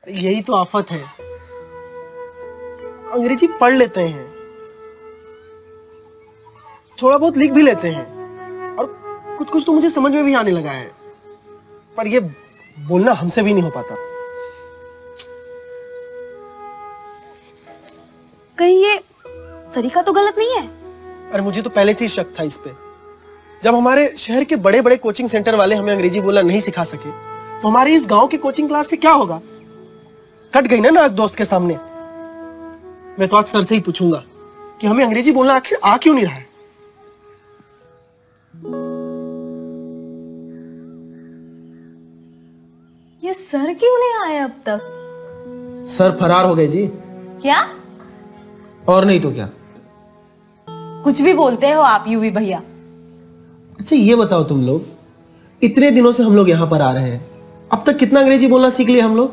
यही तो आफत है, अंग्रेजी पढ़ लेते हैं, थोड़ा बहुत लिख भी लेते हैं और कुछ कुछ तो मुझे समझ में भी आने लगा है, पर ये बोलना हमसे भी नहीं हो पाता। कहीं ये तरीका तो गलत नहीं है? अरे मुझे तो पहले से ही शक था इस पे। जब हमारे शहर के बड़े बड़े कोचिंग सेंटर वाले हमें अंग्रेजी बोलना नहीं सिखा सके तो हमारे इस गांव के कोचिंग क्लास से क्या होगा? कट गई ना नाक दोस्त के सामने। मैं तो आज सर से ही पूछूंगा कि हमें अंग्रेजी बोलना आखिर आ क्यों नहीं रहा है। ये सर क्यों नहीं आए अब तक? सर फरार हो गए जी। क्या? और नहीं तो क्या। कुछ भी बोलते हो आप यूवी भैया। अच्छा ये बताओ, तुम लोग इतने दिनों से हम लोग यहाँ पर आ रहे हैं, अब तक कितना अंग्रेजी बोलना सीख लिया हम लोग?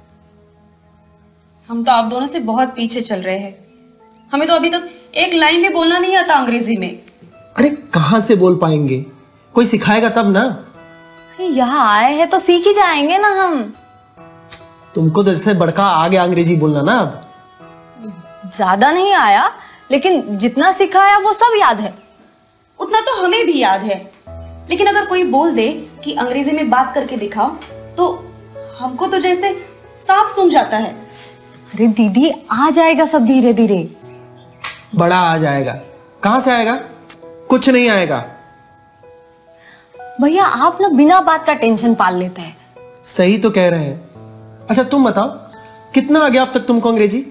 हम तो आप दोनों से बहुत पीछे चल रहे हैं। हमें तो अभी तक एक लाइन भी बोलना नहीं आता अंग्रेजी में। अरे कहाँ से बोल पाएंगे, कोई सिखाएगा तब ना। यहाँ आए हैं तो सीख ही जाएंगे ना हम। तुमको तो जैसे बड़का आ गया अंग्रेजी बोलना ना। अब ज्यादा नहीं आया, लेकिन जितना सिखाया वो सब याद है। उतना तो हमें भी याद है, लेकिन अगर कोई बोल दे कि अंग्रेजी में बात करके दिखाओ तो हमको तो जैसे साफ सूंघ जाता है। अरे दीदी, आ जाएगा सब धीरे धीरे। बड़ा आ जाएगा? कहां से आएगा? कुछ नहीं आएगा। भैया आप ना बिना बात का टेंशन पाल लेते हैं। सही तो कह रहे हैं। अच्छा तुम बताओ, कितना आ गया अब तक तुमको अंग्रेजी?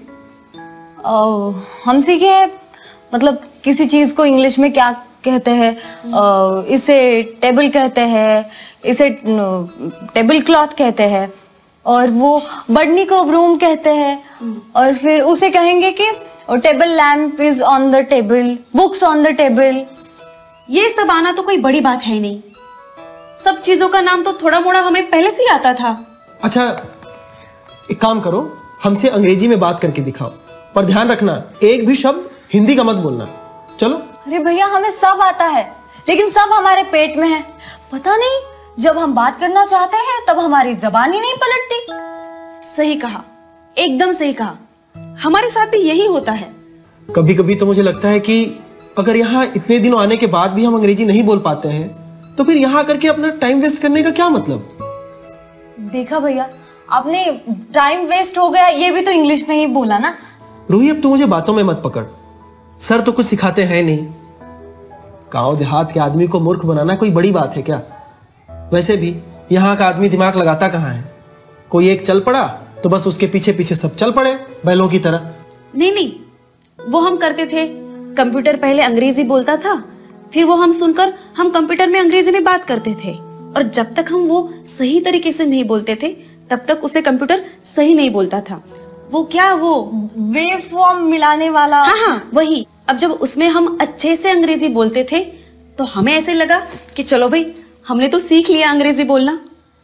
हम सीखे हैं, मतलब किसी चीज को इंग्लिश में क्या कहते हैं, इसे टेबल कहते हैं, इसे टेबल क्लॉथ कहते हैं, और वो बढ़नी को रूम कहते हैं, और फिर उसे कहेंगे कि table lamp is on the table, books on the table. ये सब आना तो कोई बड़ी बात है नहीं। सब चीजों का नाम तो थोड़ा मोड़ा हमें पहले से ही आता था। अच्छा एक काम करो, हमसे अंग्रेजी में बात करके दिखाओ, पर ध्यान रखना एक भी शब्द हिंदी का मत बोलना। चलो। अरे भैया हमें सब आता है, लेकिन सब हमारे पेट में है। पता नहीं, जब हम बात करना चाहते हैं तब हमारी जबान ही नहीं पलटती। सही कहा, एकदम सही कहा। हमारे साथ भी यही होता है। कभी कभी तो मुझे लगता है कि अगर यहाँ इतने दिनों आने के बाद भी हम अंग्रेजी नहीं बोल पाते हैं तो फिर यहाँ करके अपना टाइम वेस्ट करने का क्या मतलब? देखा भैया, आपने टाइम वेस्ट हो गया ये भी तो इंग्लिश में ही बोला ना। रूही अब तो मुझे बातों में मत पकड़। सर तो कुछ सिखाते हैं नहीं। गांव देहात के आदमी को मूर्ख बनाना कोई बड़ी बात है क्या? वैसे भी यहाँ का आदमी दिमाग लगाता कहाँ है? कोई एक चल पड़ा तो बस उसके पीछे पीछे सब चल पड़े बैलों की तरह। नहीं नहीं, वो हम करते थे। कंप्यूटर पहले अंग्रेजी बोलता था, फिर वो हम सुनकर हम कंप्यूटर में अंग्रेजी में बात करते थे, और जब तक हम वो सही तरीके से नहीं बोलते थे तब तक उसे कंप्यूटर सही नहीं बोलता था। वो क्या, वो वेव फॉर्म मिलाने वाला। हाँ हाँ वही। अब जब उसमें हम अच्छे से अंग्रेजी बोलते थे तो हमें ऐसे लगा कि चलो भाई हमने तो सीख लिया अंग्रेजी बोलना।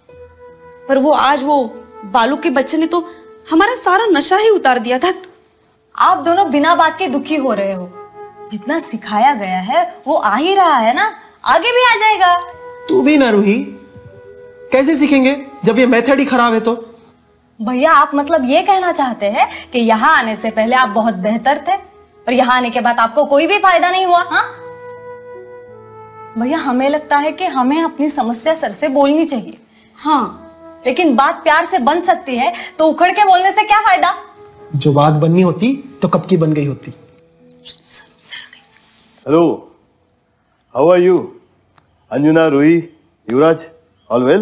पर वो आज वो बालू के बच्चे ने तो हमारा सारा नशा ही उतार दिया था। आप दोनों बिना बात के दुखी हो रहे हो। जितना सिखाया गया है वो आ ही रहा है ना, आगे भी आ जाएगा। तू भी ना रूही, कैसे सीखेंगे जब ये मेथड ही खराब है तो? भैया आप मतलब ये कहना चाहते हैं कि यहाँ आने से पहले आप बहुत बेहतर थे और यहाँ आने के बाद आपको कोई भी फायदा नहीं हुआ? हाँ भैया, हमें लगता है कि हमें अपनी समस्या सर से बोलनी चाहिए। हाँ, लेकिन बात प्यार से बन सकती है तो उखड़ के बोलने से क्या फायदा? जो बात बननी होती तो कब की बन गई होती। Hello, how are you? Anjuna, Ruhi, Yuvraj, all well?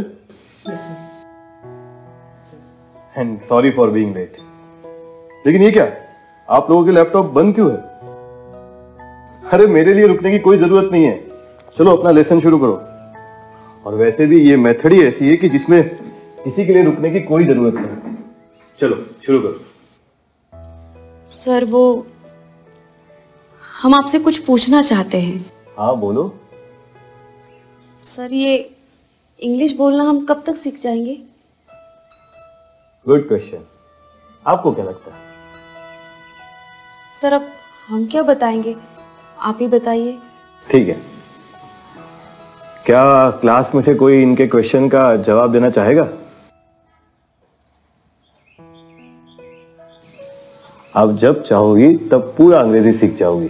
And sorry for being late. लेकिन ये क्या, आप लोगों के लैपटॉप बंद क्यों है? अरे मेरे लिए रुकने की कोई जरूरत नहीं है, चलो अपना लेसन शुरू करो। और वैसे भी ये मेथड ही ऐसी है कि जिसमें किसी के लिए रुकने की कोई जरूरत नहीं। चलो शुरू करो। सर, वो हम आपसे कुछ पूछना चाहते हैं। हाँ बोलो। सर, ये इंग्लिश बोलना हम कब तक सीख जाएंगे? Good question. आपको क्या लगता है? सर, अब हम क्या बताएंगे, आप ही बताइए। ठीक है, क्या क्लास में से कोई इनके क्वेश्चन का जवाब देना चाहेगा? आप जब चाहोगी तब पूरा अंग्रेजी सीख जाओगी।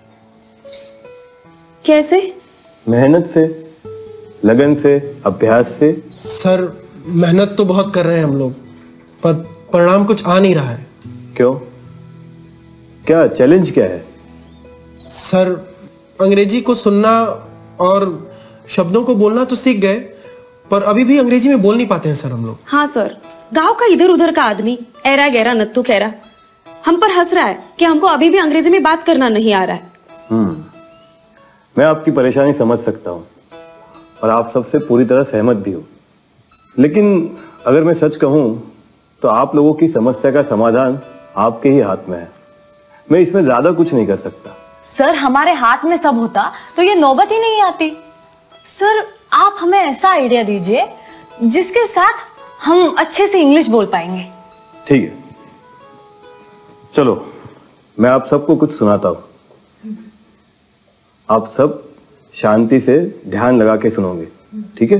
कैसे? मेहनत से, लगन से, अभ्यास से। सर मेहनत तो बहुत कर रहे हैं हम लोग, पर परिणाम कुछ आ नहीं रहा है। क्यों? क्या चैलेंज क्या है? सर अंग्रेजी को सुनना और शब्दों को बोलना तो सीख गए, पर अभी भी अंग्रेजी में बोल नहीं पाते हैं सर हम लोग। हाँ सर, गांव का इधर उधर का आदमी ऐरा गैरा नत्थु खैरा हम पर हंस रहा है कि हमको अभी भी अंग्रेजी में बात करना नहीं आ रहा है। मैं आपकी परेशानी समझ सकता हूँ और आप सबसे पूरी तरह सहमत भी हूँ, लेकिन अगर मैं सच कहूँ तो आप लोगों की समस्या का समाधान आपके ही हाथ में है। मैं इसमें ज्यादा कुछ नहीं कर सकता। सर हमारे हाथ में सब होता तो ये नौबत ही नहीं आती। सर आप हमें ऐसा आइडिया दीजिए जिसके साथ हम अच्छे से इंग्लिश बोल पाएंगे। ठीक है, चलो मैं आप सबको कुछ सुनाता हूं। आप सब शांति से ध्यान लगा के सुनोगे, ठीक है?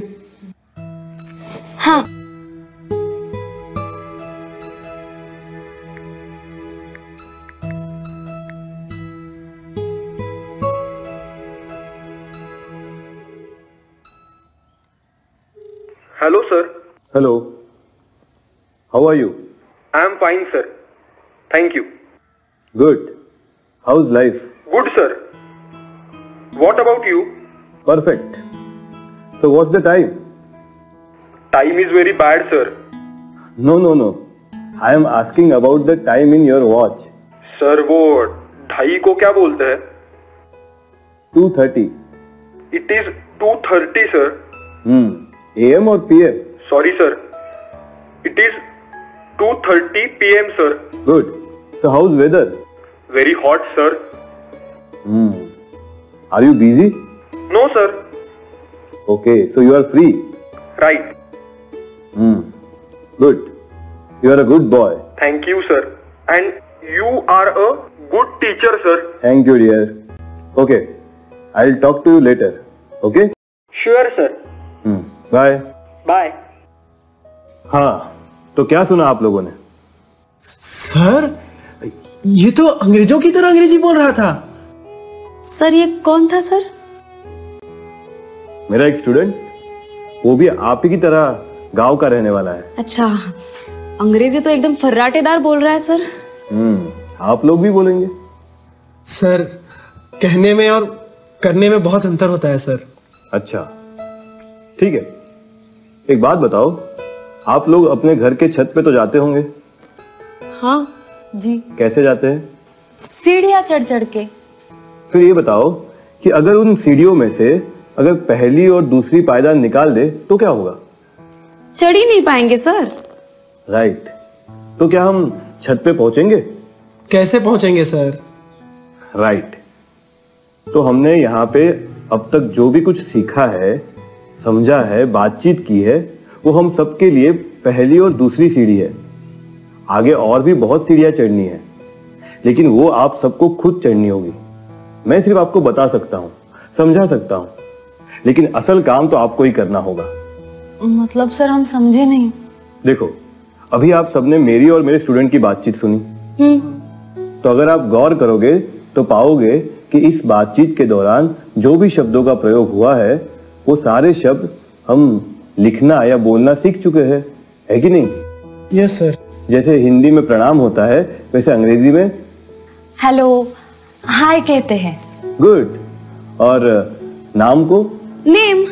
हाँ। Hello, sir. Hello, how are you? I am fine, sir. Thank you. Good. How is life? Good, sir. What about you? Perfect. So what's the time? Time is very bad, sir. No no no, I am asking about the time in your watch. Sir, वो 2:30 को क्या बोलते हैं? 2:30। It is 2:30, sir. AM और PM? Sorry, sir. It is 2:30 PM, sir. Good. So how's weather? Very hot, sir. Are you busy? No, sir. Okay, so you are free. Right. Good. You are a good boy. Thank you, sir. And you are a good teacher, sir. Thank you, dear. Okay, I'll talk to you later. Okay? Sure, sir. Bye. Bye. हाँ, तो क्या सुना आप लोगों ने? Sir ये तो अंग्रेजों की तरह अंग्रेजी बोल रहा था। सर ये कौन था सर? मेरा एक स्टूडेंट, वो भी आप ही की तरह गांव का रहने वाला है। अच्छा, अंग्रेजी तो एकदम फर्राटेदार बोल रहा है सर। आप लोग भी बोलेंगे? सर कहने में और करने में बहुत अंतर होता है सर। अच्छा, ठीक है। एक बात बताओ, आप लोग अपने घर के छत पे तो जाते होंगे? हाँ जी। कैसे जाते हैं? सीढ़ियां चढ़ चढ़ के। फिर ये बताओ कि अगर उन सीढ़ियों में से अगर पहली और दूसरी पायदान निकाल दे तो क्या होगा? चढ़ ही नहीं पाएंगे सर। राइट। तो क्या हम छत पे पहुंचेंगे? कैसे पहुंचेंगे सर? राइट। तो हमने यहाँ पे अब तक जो भी कुछ सीखा है, समझा है, बातचीत की है, वो हम सबके लिए पहली और दूसरी सीढ़ी है। आगे और भी बहुत सीढ़ियां चढ़नी है, लेकिन वो आप सबको खुद चढ़नी होगी। मैं सिर्फ आपको बता सकता हूँ, समझा सकता हूँ, लेकिन असल काम तो आपको ही करना होगा। मतलब सर हम समझे नहीं। देखो, अभी आप सबने मेरी और मेरे स्टूडेंट की बातचीत सुनी, तो अगर आप गौर करोगे तो पाओगे कि इस बातचीत के दौरान जो भी शब्दों का प्रयोग हुआ है वो सारे शब्द हम लिखना या बोलना सीख चुके हैं, है कि नहीं? Yes sir. जैसे हिंदी में प्रणाम होता है, वैसे अंग्रेजी में हेलो, हाय कहते हैं। गुड। और नाम को? नेम।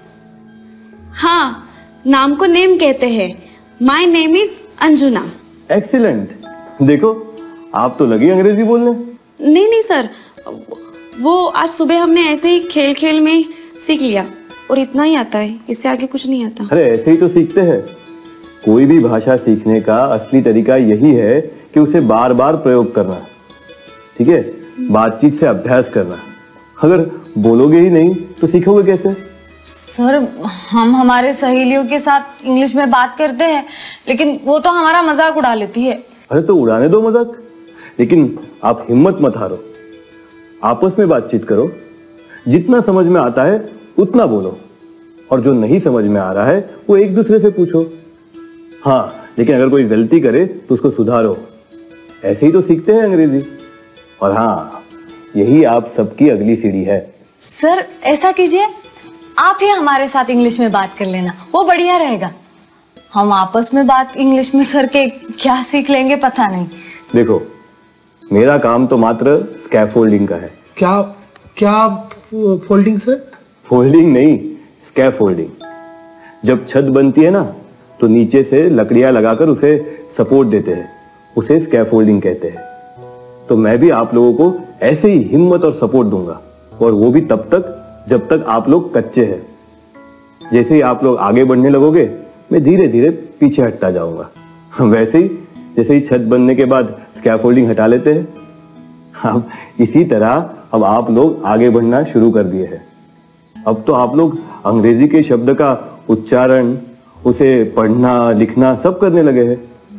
हाँ, नाम को नेम कहते हैं। My name is Anjuna. Excellent. देखो, आप तो लगी अंग्रेजी बोलने। नहीं नहीं सर, वो आज सुबह हमने ऐसे ही खेल खेल में सीख लिया और इतना ही आता है, इससे आगे कुछ नहीं आता। अरे ऐसे ही तो सीखते हैं। कोई भी भाषा सीखने का असली तरीका यही है कि उसे बार बार प्रयोग करना, ठीक है? बातचीत से अभ्यास करना। अगर बोलोगे ही नहीं तो सीखोगे कैसे? सर हम हमारे सहेलियों के साथ इंग्लिश में बात करते हैं, लेकिन वो तो हमारा मजाक उड़ा लेती है। अरे तो उड़ाने दो मजाक, लेकिन आप हिम्मत मत हारो। आपस में बातचीत करो, जितना समझ में आता है उतना बोलो, और जो नहीं समझ में आ रहा है वो एक दूसरे से पूछो। हाँ, लेकिन अगर कोई गलती करे तो उसको सुधारो, ऐसे ही तो सीखते हैं अंग्रेजी। और हाँ, यही आप सबकी अगली सीढ़ी है। सर ऐसा कीजिए, आप ही हमारे साथ इंग्लिश में बात कर लेना, वो बढ़िया रहेगा। हम आपस में बात इंग्लिश में करके क्या सीख लेंगे पता नहीं। देखो, मेरा काम तो मात्र स्कैफोल्डिंग का है। क्या क्या फोल्डिंग सर? फोल्डिंग नहीं, स्कैफोल्डिंग। जब छत बनती है ना, तो नीचे से लकड़ियां लगाकर उसे सपोर्ट देते हैं, उसे स्कैफोल्डिंग कहते हैं। तो मैं भी आप लोगों को ऐसे ही हिम्मत और सपोर्ट दूंगा, और वो भी तब तक जब तक आप लोग कच्चे हैं। जैसे ही आप लोग आगे बढ़ने लगोगे, मैं धीरे धीरे पीछे हटता जाऊंगा। वैसे ही जैसे ही छत बनने के बाद स्कैफोल्डिंग हटा लेते हैं, अब इसी तरह अब आप लोग आगे बढ़ना शुरू कर दिए हैं। अब तो आप लोग अंग्रेजी के शब्द का उच्चारण, उसे पढ़ना लिखना सब करने लगे हैं।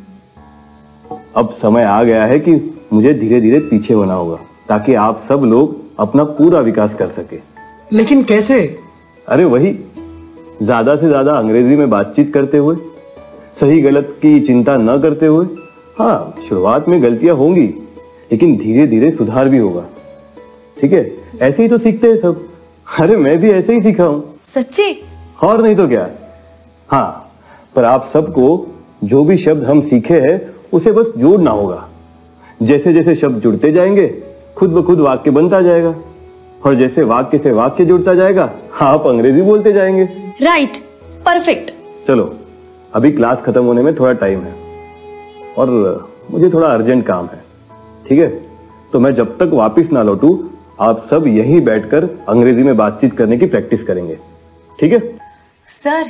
अब समय आ गया है कि मुझे धीरे धीरे पीछे होना होगा, ताकि आप सब लोग अपना पूरा विकास कर सके। लेकिन कैसे? अरे वही, ज्यादा से ज्यादा अंग्रेजी में बातचीत करते हुए, सही गलत की चिंता न करते हुए। हाँ, शुरुआत में गलतियां होंगी, लेकिन धीरे धीरे सुधार भी होगा। ठीक है, ऐसे ही तो सीखते हैं सब। अरे मैं भी ऐसे ही सीखा हूं। सच्ची? और नहीं तो क्या। हाँ, पर आप सबको जो भी शब्द हम सीखे हैं उसे बस जोड़ना होगा। जैसे जैसे शब्द जुड़ते जाएंगे, खुद ब खुद वाक्य बनता जाएगा, और जैसे वाक्य से वाक्य जुड़ता जाएगा, आप अंग्रेजी बोलते जाएंगे। Right, perfect. चलो, अभी क्लास खत्म होने में थोड़ा टाइम है, और मुझे थोड़ा अर्जेंट काम है। ठीक है, तो मैं जब तक वापस ना लौटूं, आप सब यहीं बैठकर अंग्रेजी में बातचीत करने की प्रैक्टिस करेंगे। ठीक है सर?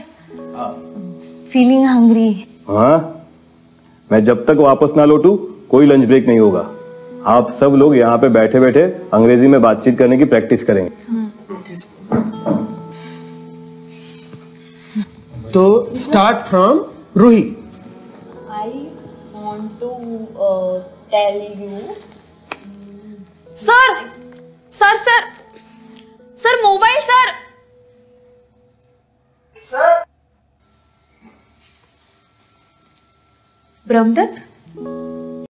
Feeling hungry. हाँ, मैं जब तक वापस ना लौटूं, कोई लंच ब्रेक नहीं होगा। आप सब लोग यहाँ पे बैठे बैठे अंग्रेजी में बातचीत करने की प्रैक्टिस करेंगे। तो start from Ruhi. I want to tell you. Sir sir sir sir, mobile sir. Brahmadatta,